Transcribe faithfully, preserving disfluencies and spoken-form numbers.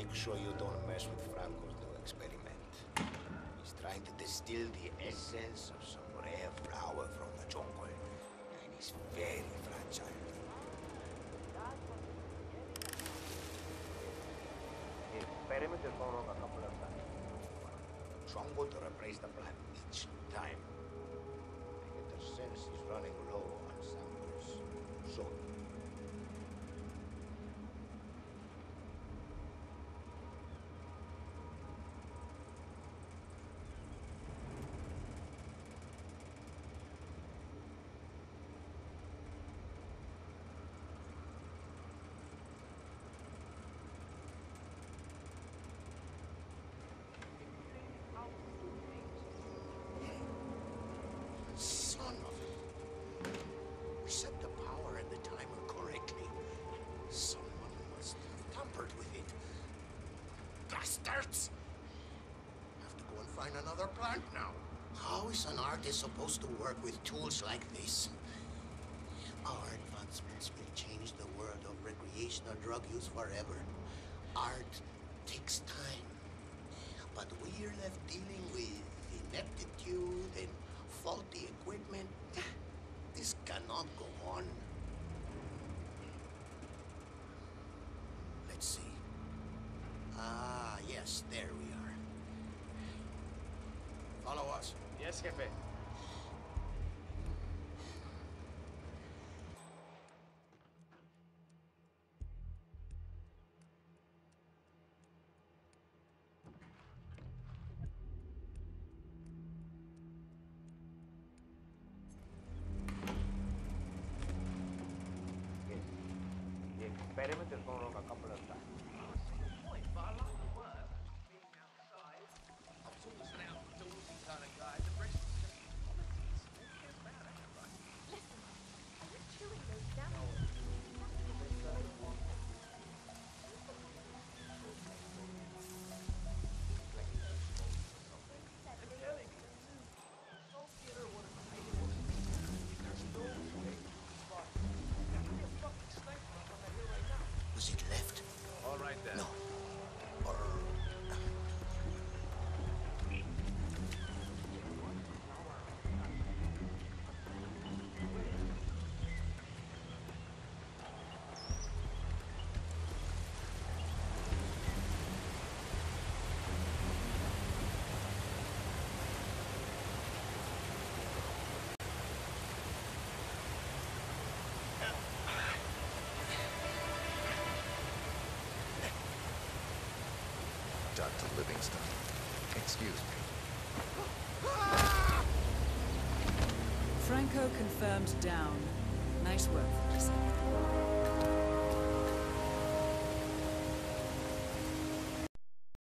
make sure you don't mess with Franco's new experiment. He's trying to distill the essence of some rare flower from the jungle, and he's very fragile. The experiment is going wrong a couple of times. Chongo to replace the plant each time. I get the sense he's running low on samples. So, son of it. We set the power and the timer correctly. Someone must have tampered with it. Bastards! Have to go and find another plant now. How is an artist supposed to work with tools like this? Our advancements will change the world of recreational drug use forever. Art takes time. But we're left dealing with ineptitude and faulty equipment. This cannot go on. Let's see. Ah, yes, there we are. Follow us. Yes, Jefe. Yes. The experiment is going wrong a couple of times. Point, but I like the work. Being outside, I'm always an outdoorsy kind of guy. The rest is just politics. Who cares about it, right? Listen, are you chewing those down? I'm telling you. Don't get her what it's made of. There's no way to spot it. Now, give me a fucking statement from that here right now. Was it left? All right, then. No. Or... Doctor Livingston. Excuse me. Franco confirmed down. Nice work, Vanessa.